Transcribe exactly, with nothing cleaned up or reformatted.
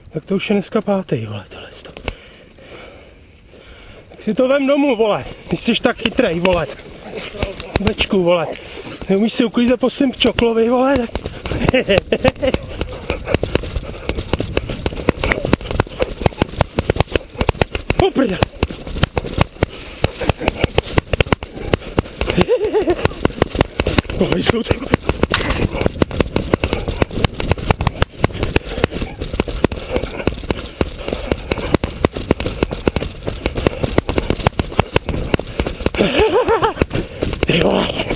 Tak to už je dneska pátý, vole, tohle to. Tak si to vem domů, vole. Ty jsi tak chytrej, vole. Bečku, vole. Neumíš si uklízet po svým čoklovi, vole, tak... Poprdel. Vole, žlutý. Ty vole.